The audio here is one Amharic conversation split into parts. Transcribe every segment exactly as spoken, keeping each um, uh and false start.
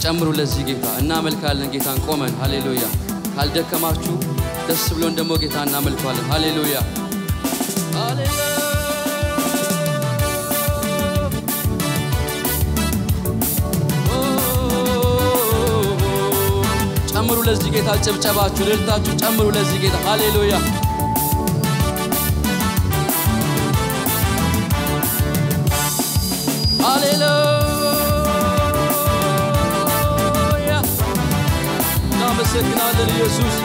ጨምሩ ለዚህ ጌታ እናመልካለን ጌታን ቆመን ሃሌሉያ ካልደከማችሁ ደስ ብሎን ደሞ ጌታን እናመልካለን ሃሌሉያ ሃሌሉያ ጨምሩ ለዚህ ጌታ ጨብጨባችሁ ልልታችሁ ጨምሩ ለዚህ ጌታ ሃሌሉያ ሃሌሉያ ናመሰግናለን ኢየሱስ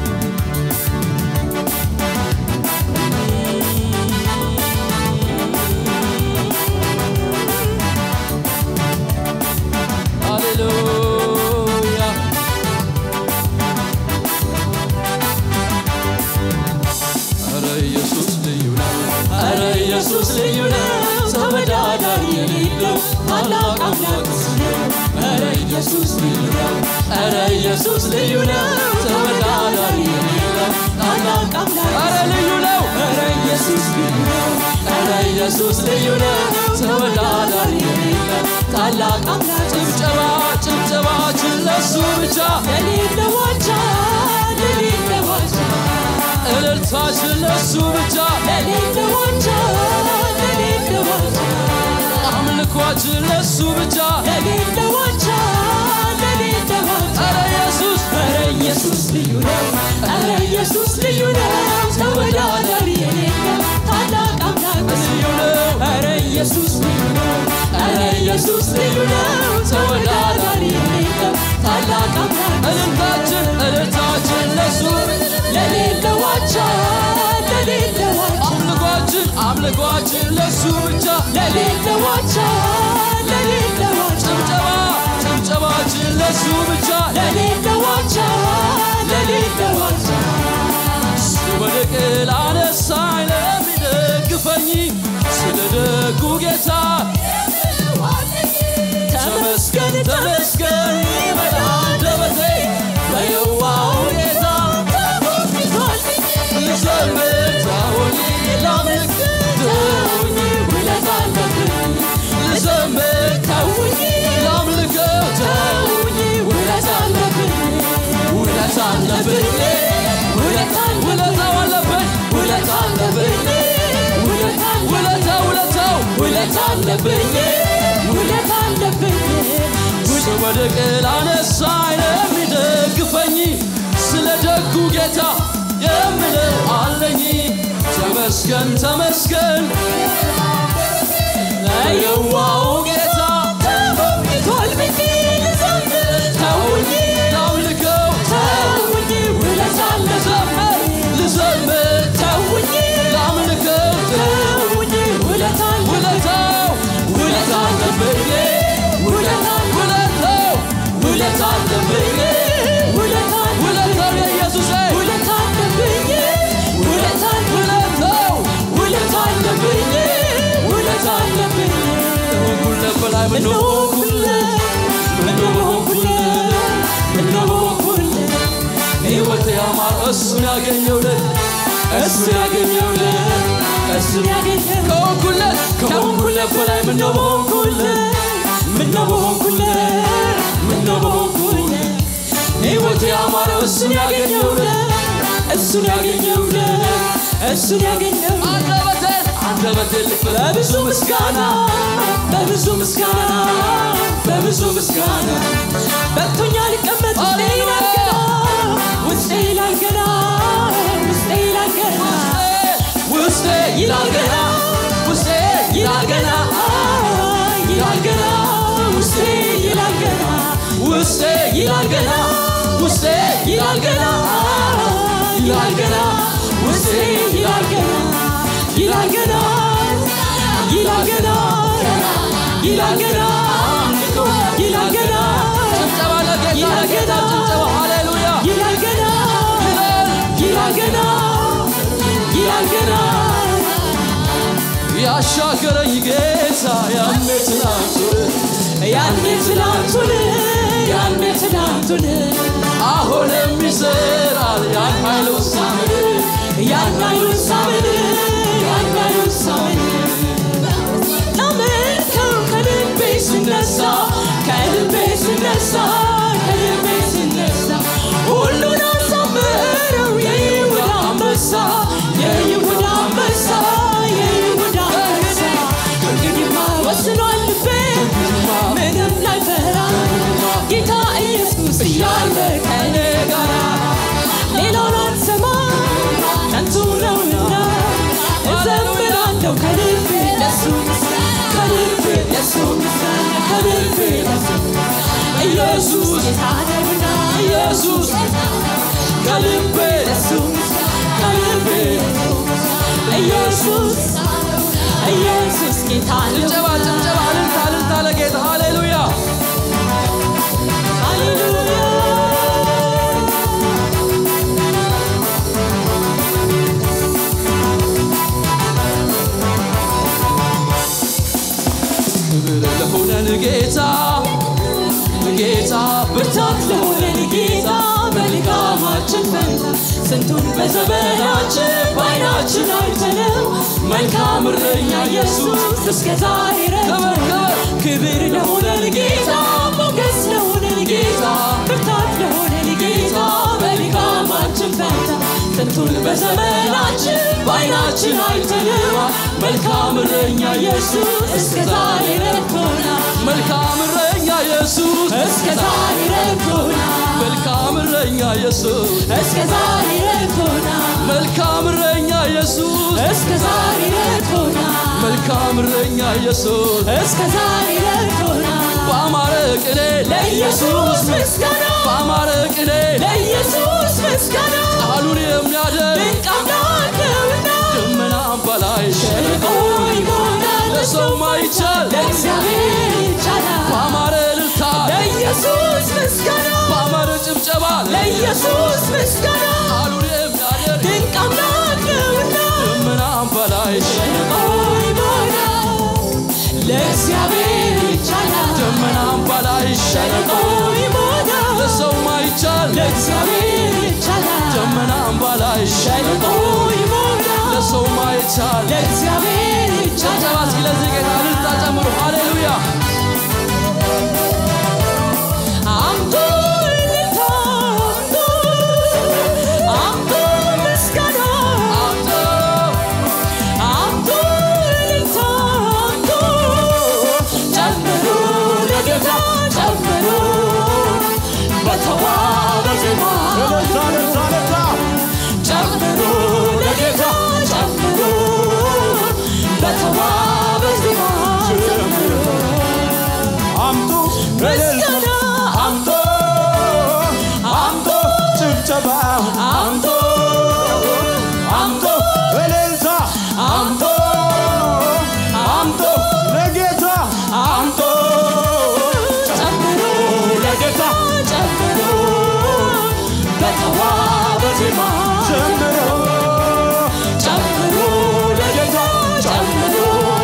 ሃሌሉያ አረ ኢየሱስ ልዩ ነው አረ ኢየሱስ ልዩ ነው ተወዳዳሪ የሌለው ታላቅ አምላክ ነው አረ ኢየሱስ ልዩ ነው አረ ኢየሱስ ልዩ ነው ተወዳዳሪ የሌለው ታላቅ አምላክ አረ ልዩ ነው አረ ኢየሱስ ልዩ ነው አረ ኢየሱስ ልዩ ነው ተወዳዳሪ የሌለው ታላቅ አምላክ ጭብጨባ ጭብጨባችን ለሱ ብቻ የሌለው ዋንጫ የሌለው ዋንጫ እልልታችን ለሱ ብቻ የሌለው ዋንጫ የሌለው ዋንጫ አምልኳችን ለሱ ብቻ የሌለው ዋንጫ የሌለው ዋንጫ አረ ኢየሱስ አረ ኢየሱስ ልዩ ነው አረ ኢየሱስ ልዩ ነው ተወዳዳሪ የሌለው ታላቅ አምላክ ልዩ ነው አረ ኢየሱስ ልዩ ነው አረ ኢየሱስ ልዩ ነው ተወዳዳሪ የሌለው ታላቅ አምላክ እልልታችን እልልታችን ለሱ ለሌለው ዋንጫ ለሌለው ዋንጫ አምልኳችን አምልኳችን ለሱ ብቻ ለሌለው ዋንጫ ለሌለው ዋንጫ ጭብጨባ ጭብጨባችን ለሱ ብቻ ለሌለው ዋንጫ ለሌለው ዋንጫ ወደቀል አነሳኝ ለሚደግፈኝ ስለደጉ ጌታ ተመስገን ተመስገን በአንደበቴ በየዋሁ ጌታ ልዘምር ተውኝ ላምልክ ተውኝ ውለታ አለብኝ ልዘምር ተውኝ ላምልክ ተውኝ ውለታ አለብኝ ውለታ አለብኝ ውለታ አለብኝ ውለታ አለብኝ ውለታ ውለታ ውለታው ውለታ አለብኝ ውለታ አለብኝ ወደቀል አነሳኝ ለሚደግፈኝ ስለደጉ ጌታ የምለው አለኝ ተመስገን ተመስገን ለየዋሁ ጌታ ተውኝ ልዘምር ተውኝ ላምልከው ተውኝ ውለታ ልዘምር ልዘምር ተውኝ ላምልከው ተውኝ ውለታ ውለታው ውለታ አለብኝ ውለታ ውለታው ውለታ አለብኝ ውለታ ውለታው የኢየሱስ ውለታ አለብኝ ውለታ ውለታው ውለታ አለብኝ ውለታ አለብኝ ሁሉ በላይ ምን ነው ሁሉ ምን ነው ሁሉ ምን ነው ሁሉ ሕይወት ያማረ እሱን ያገኘውለት እሱን ያገኘውለት እሱን ያገኘው ከሁሉ ከሁሉ በላይ ምን ነው ሁሉ ምን ነው ሁሉ ምን ነው ሁሉ ሕይወት ያማረ እሱን ያገኘውለት እሱን ያገኘውለት እሱን ያገኘው አንደበቴን አንደበቴን በብዙ ምስጋና በብዙ ምስጋና በብዙ ምስጋና በቶኛ ሊቀመጥ ውስጤ ይላል ገና ውስጤ ይላል ገና ውስጤ ይላል ገና ውስጤ ይላል ገና ውስጤ ይላል ገና ይላል ገና ውስጤ ይላል ገና ውስጤ ይላል ገና ውስጤ ይላል ገና ይላል ገና ውስጤ ይላል ገና ይላል ገና ይላል ገና ይላል ገና ይላል ገና ጭብጨባ ለጌታ ይላል ገና ጭብጨባ ሃሌሉያ ይላል ገና ይላል ገና ይላል ገና ያሻገረኝ ጌታ ያኔ ትናንቱን ያኔ ትናንቱን ያኔ ትናንቱን አሁንም ይሰራል ያን ኃይሉ ሳምን ያን ኃይሉ ሳምን ያን ኃይሉ ሳምን ለምን ከልቤ ስነሳ ከልቤ ስነሳ ኢየሱስ ጌታነውና ኢየሱስ ከልቤ ከልቤ ኢየሱስ ኢየሱስ ጌታነው ጭብጨባ ጭብጨባ እልልታ እልልታ ለጌታ ሃሌሉያ ሃሌሉያ ክብር ለሆነን ጌታ ጌታ ብርታት ለሆነን ጌታ መልካማችን ፈንታ ስንቱን በዘመናችን ባይናችን አይተነው መልካም እረኛ ኢየሱስ እስከ ዛሬ ረድቶናል ክብር ለሆነን ጌታ ሞገስ ለሆነን ጌታ ብርታት ለሆነን ጌታ መልካማችን ፈንታ ስንቱን በዘመናችን ባይናችን አይተነው መልካም እረኛ ኢየሱስ እስከ ዛሬ ረድቶናል መልካም እረኛ ኢየሱስ እስከ ዛሬ ረድቶናል መልካም እረኛ ኢየሱስ እስከ ዛሬ ረድቶናል መልካም እረኛ ኢየሱስ እስከ ዛሬ ረድቶናል መልካም እረኛ ኢየሱስ እስከ ዛሬ ረድቶናል በአማረ ቅኔ ለኢየሱስ ምስጋና በአማረ ቅኔ ለኢየሱስ ምስጋና ቃሉን የሚያደርግ ድንቅ አምላክ ነውና ደመናም በላይ ሸለቆ ይሞላል ለሰው ማይቻል ለእግዚአብሔር ይቻላል በአማረ እልልታ ለኢየሱስ ምስጋና በአማረ ጭብጨባ ለኢየሱስ ምስጋና ቃሉን የሚያደርግ ድንቅ አምላክ ነውና ደመናም በላይ ሸለቆ ይሞላል ለእግዚአብሔር ይቻላል ደመናም በላይ ሸለቆ ይሞላል ለሰው ማይቻል ለእግዚአብሔር ይቻላል ደመናም በላይ ሸለቆ ይሞላል ለሰው ማይቻል ለእግዚአብሔር ይቻላል ስለዚህ ጌታ እልልታ ጨምሩ ሃሌሉያ አምጡ እልልታ አምጡ ምስጋና አምጡ አምጡ እልልታ ጨምሩ ለጌታ ጨምሩ በተዋበ ዜማ ጨምሩ ለጌታ ጨምሩ በተዋበ ዜማ ጨምሩ አምጡ ምስጋና አምጡ አምጡ ጭብጨባ አምጡ አምጡ እልልታ አምጡ አምጡ ለጌታ አምጡ ጨምሩ ለጌታ ጨምሩ በተዋበ ዜማ ጨምሩ ጨምሩ ለጌታ ጨምሩ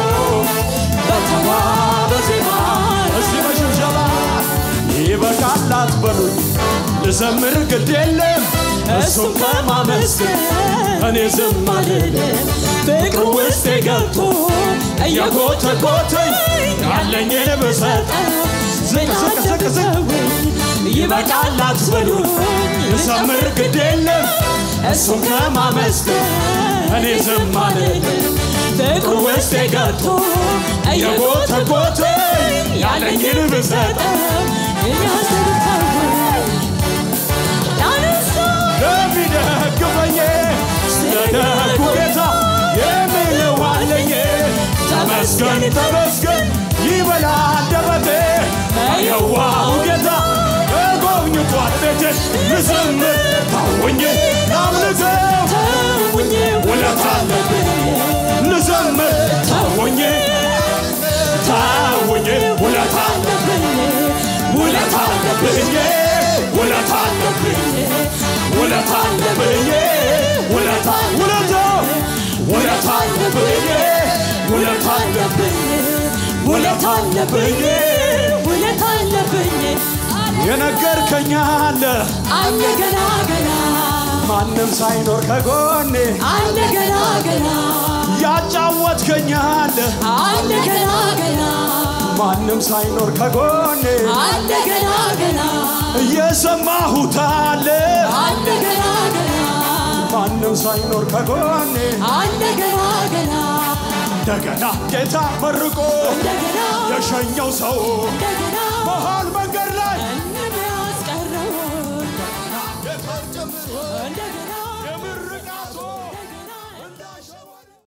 በተዋበ ዜማ እስቲ በሽብሸባ ይበቃል አትበሉኝ ልዘምር ግድ የለም እሱን ከማመስገን እኔ ዝም አልልም ፍቅሩ ውስጤ ገብቶ እየጎተጎተኝ ያለኝን ብሰጠው ዝቅ ዝቅ ዝቅ ዝቅ ይበቃል አትበሉኝ ልዘምር ግድ የለም እሱን ከማመስገን እኔ ዝም አልልም ፍቅሩ ውስጤ ገብቶ እየጎተጎተኝ ያለኝን ብሰጠው ለሚደግፈኝ ስለደጉ ጌታ የሚለው አለኝ ተመስገን ተመስገን ይበላ አንደበቴ የዋሁ ጌታ ጎብኝቷል ቤቴን ልዘምር ተውኝ ላምልከው ተውኝ ውለታ አለብኝ ልዘምር ተውኝ ተውኝ ውለታ አለብኝ ውለታ አለብኝ ውለታ አለብኝ ውለታ አለብኝ ውለታ ውለታ ውለታ አለብኝ ውለታ አለብኝ ውለታ አለብኝ ውለታ አለብኝ የነገርከኝ አለ አለ ገና ገና ማንም ሳይኖር ከጎኔ አለ ገና ገና ያጫወትከኝ አለ አለ ገና ገና ማንም ሳይኖር ከጎኔ አለ ገና ገና እየሰማሁት አለ አለ ገና ገና ማንም ሳይኖር ከጎኔ አለ ገና ገና እንደገና ጌታ መርቆ እንደገና የሸኘው ሰው እንደገና መሃል መንገድ ላይ እንደሚያስቀረው እንደገና ጌታ ጀምሮ እንደገና